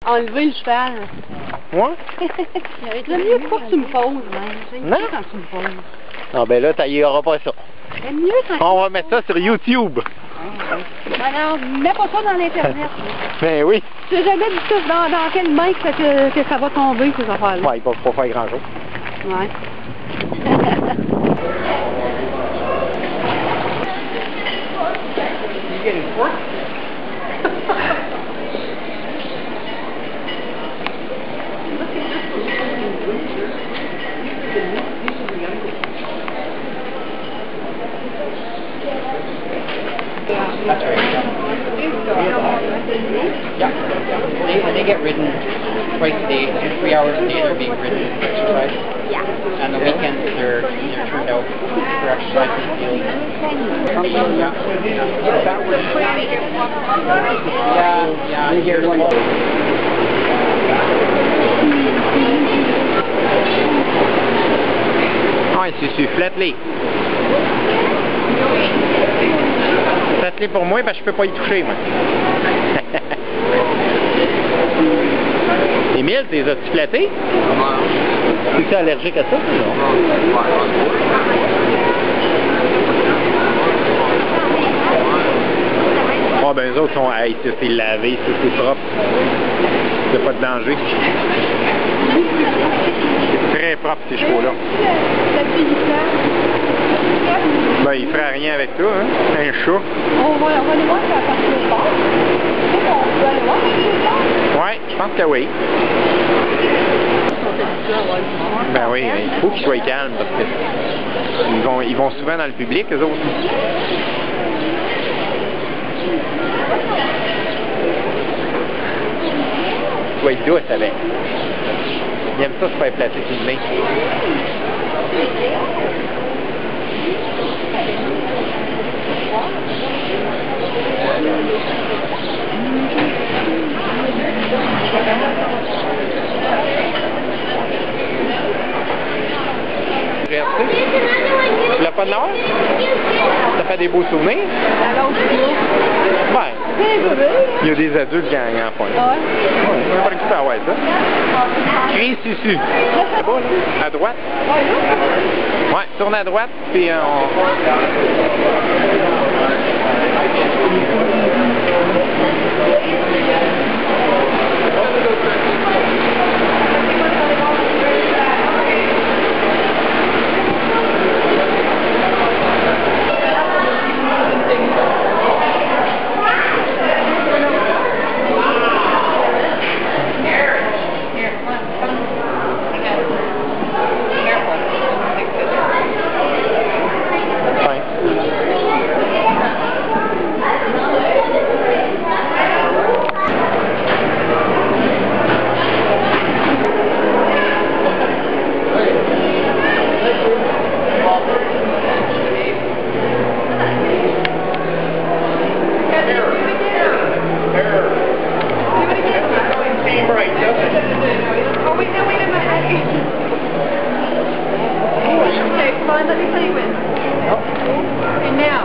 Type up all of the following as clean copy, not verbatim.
enlever le cheval. Ouais? C'est mieux pas que tu me poses, même. Non? Quand tu me poses. Non, ben là, il n'y aura pas ça. C'est mieux quand On va mettre ça sur YouTube. Alors, mets pas ça dans l'Internet. Ben oui. Tu sais jamais du tout dans quelle main que ça va tomber, ces affaires-là. Ouais, ils peuvent pas faire grand-chose. Ouais. You getting pork? That's right. Yeah. They get ridden twice a day, 3 hours a day they're being ridden for exercise. Yeah. And the weekends they're turned out for exercise in the field. Yeah, they get one. Ouais, c'est flatte-les. Flatte-les pour moi parce que je peux pas y toucher, moi. Émile, t'es as-tu flatté? Es-tu allergique à ça? Oh, ben, eux autres sont. Hey, ça, c'est lavé, ça, c'est propre. Il n'y a pas de danger. C'est très propre, ces chevaux-là. Ben, il ne ferait rien avec toi, hein? Un chat. On va aller voir si la partie est forte. On peut aller voir si c'est fort. Ouais, je pense que oui. Ben oui, il faut qu'ils soient calmes parce que ils vont souvent dans le public, eux autres. Tu vas être douce avec. Il aime ça se faire placer sur le nez. Tu l'as pas de l'or? Ça fait des beaux souvenirs? Ouais. Il y a des adultes qui en font. Ah ouais? Ouais, on va récupérer, ouais, ça. Crie Susu. Là-bas, là, à droite. Ouais, tourne à droite, puis on... Let me play with. And now.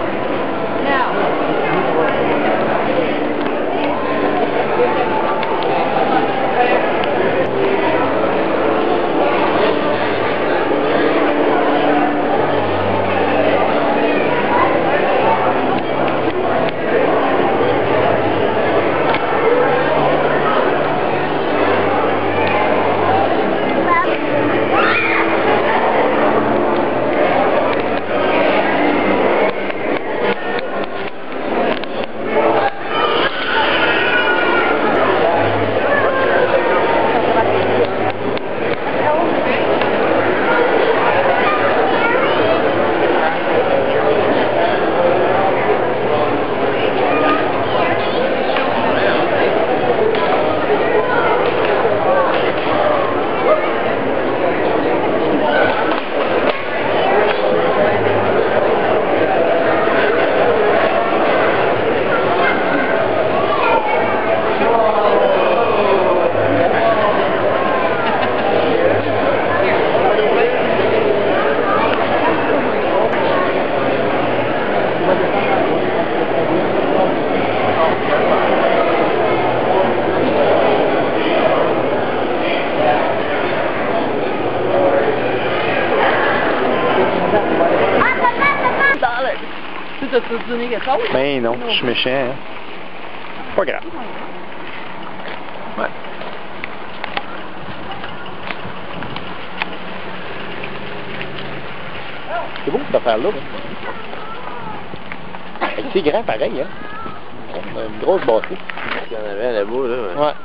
Tu t'as-tu donné quelque chose? Ben non, je suis méchant, hein. Pas grave. Ouais. C'est beau cette affaire-là. C'est grand pareil, hein. Une grosse bâtisse. Il y en avait là-bas, là. Ouais.